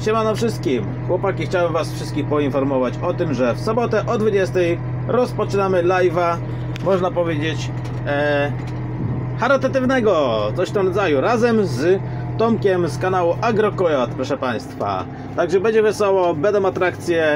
Siemano wszystkim! Chłopaki, chciałem was wszystkich poinformować o tym, że w sobotę o 20 rozpoczynamy live'a, można powiedzieć, charytatywnego, coś w tym rodzaju, razem z Tomkiem z kanału AgroKojot, proszę państwa. Także będzie wesoło, będą atrakcje,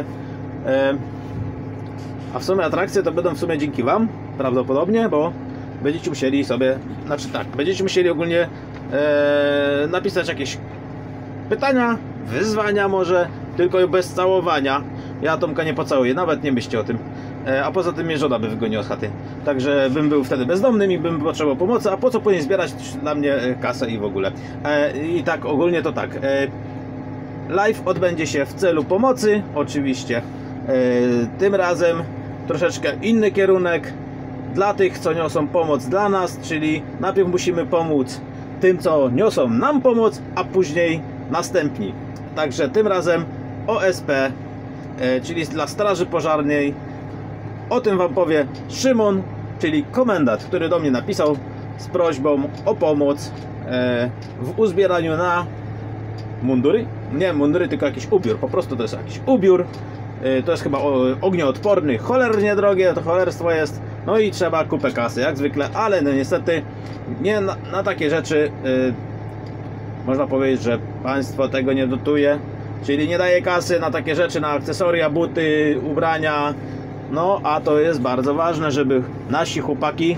a w sumie atrakcje to będą w sumie dzięki wam, prawdopodobnie, bo będziecie musieli sobie, znaczy tak, będziecie musieli ogólnie napisać jakieś pytania, wyzwania może, tylko bez całowania. Ja Tomka nie pocałuję, nawet nie myślcie o tym. A poza tym mnie żona by wygoniła z chaty. Także bym był wtedy bezdomnym i bym potrzebował pomocy, a po co powinien zbierać dla mnie kasę i w ogóle. I tak ogólnie to tak. Live odbędzie się w celu pomocy, oczywiście. Tym razem troszeczkę inny kierunek dla tych, co niosą pomoc dla nas, czyli najpierw musimy pomóc tym, co niosą nam pomoc, a później następni. Także tym razem OSP, czyli dla Straży Pożarnej. O tym wam powie Szymon, czyli komendant, który do mnie napisał z prośbą o pomoc w uzbieraniu na mundury. Nie mundury, tylko jakiś ubiór. Po prostu to jest jakiś ubiór. To jest chyba ognioodporny, cholernie drogie, to cholerstwo jest. No i trzeba kupę kasy, jak zwykle, ale no niestety nie na takie rzeczy można powiedzieć, że państwo tego nie dotuje. Czyli nie daje kasy na takie rzeczy, na akcesoria, buty, ubrania. No, a to jest bardzo ważne, żeby nasi chłopaki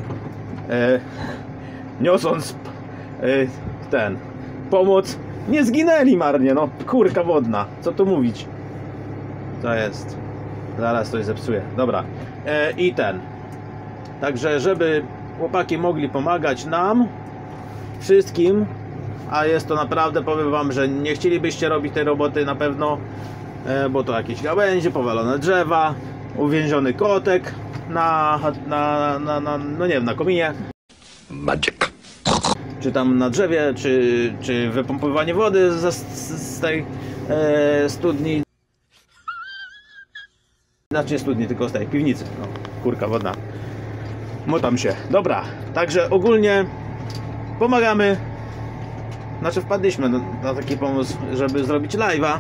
niosąc pomoc, nie zginęli marnie. No, kurka wodna, co tu mówić. To jest, zaraz coś zepsuję. Dobra, także żeby chłopaki mogli pomagać nam wszystkim, a jest to naprawdę, powiem wam, że nie chcielibyście robić tej roboty na pewno, bo to jakieś gałęzie, powalone drzewa, uwięziony kotek no nie wiem, na kominie. Magic. Czy tam na drzewie, czy wypompowanie wody z tej studni. Znaczy nie studni, tylko z tej piwnicy. No, kurka wodna. Motam się. Dobra, także ogólnie pomagamy. Znaczy wpadliśmy na taki pomysł, żeby zrobić live'a.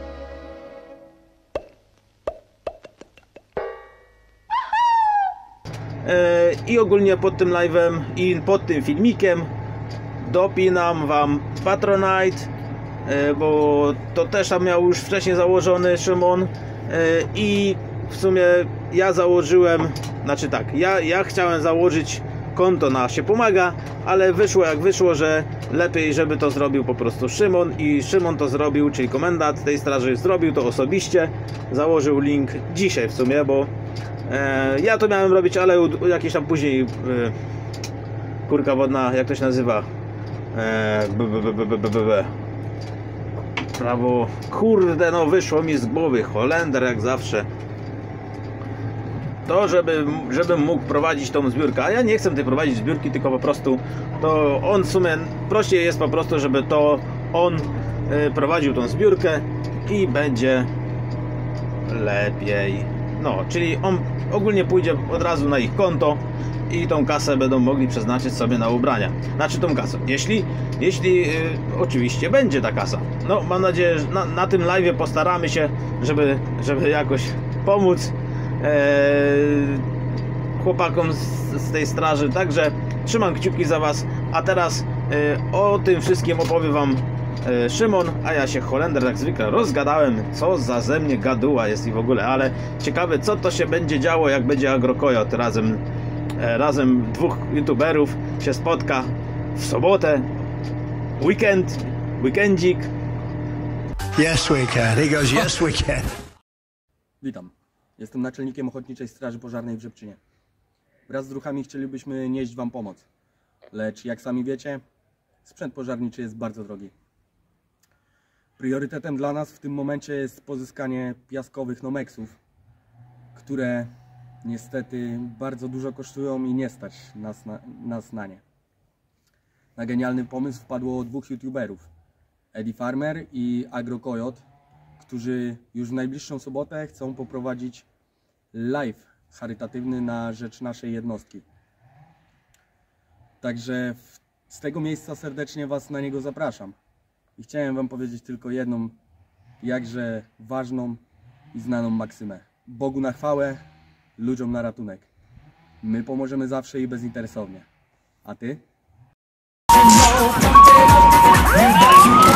I ogólnie pod tym live'em i pod tym filmikiem dopinam wam Patronite, bo to też tam miał już wcześniej założony Szymon, i w sumie ja założyłem, znaczy tak, ja chciałem założyć konto na Się Pomaga, ale wyszło jak wyszło, że lepiej, żeby to zrobił po prostu Szymon, i Szymon to zrobił, czyli komendant tej straży zrobił to osobiście, założył link dzisiaj w sumie, bo ja to miałem robić, ale jakieś tam później kurka wodna, jak to się nazywa, prawo, kurde, no wyszło mi z głowy, Holender jak zawsze. To żebym mógł prowadzić tą zbiórkę, a ja nie chcę tej prowadzić zbiórki, tylko po prostu to on w sumie prościej jest po prostu, żeby to on prowadził tą zbiórkę i będzie lepiej. No, czyli on ogólnie pójdzie od razu na ich konto i tą kasę będą mogli przeznaczyć sobie na ubrania. Znaczy tą kasę, jeśli oczywiście będzie ta kasa. No, mam nadzieję, że na tym live'ie postaramy się, żeby jakoś pomóc chłopakom z tej straży. Także trzymam kciuki za was, a teraz o tym wszystkim opowie wam Szymon, a ja się Holender jak zwykle rozgadałem, co za ze mnie gaduła jest i w ogóle, ale ciekawe, co to się będzie działo, jak będzie AgroKojot razem dwóch youtuberów się spotka w sobotę, weekendzik. Yes we can, he goes yes we can. Witam, jestem naczelnikiem Ochotniczej Straży Pożarnej w Rzepczynie. Wraz z druhami chcielibyśmy nieść wam pomoc, lecz jak sami wiecie, sprzęt pożarniczy jest bardzo drogi. Priorytetem dla nas w tym momencie jest pozyskanie piaskowych Nomexów, które niestety bardzo dużo kosztują i nie stać nas na nie. Na genialny pomysł wpadło dwóch youtuberów, Eddie Farmer i AgroKojot, którzy już w najbliższą sobotę chcą poprowadzić live charytatywny na rzecz naszej jednostki. Także z tego miejsca serdecznie was na niego zapraszam. I chciałem wam powiedzieć tylko jedną jakże ważną i znaną maksymę. Bogu na chwałę, ludziom na ratunek. My pomożemy zawsze i bezinteresownie. A ty?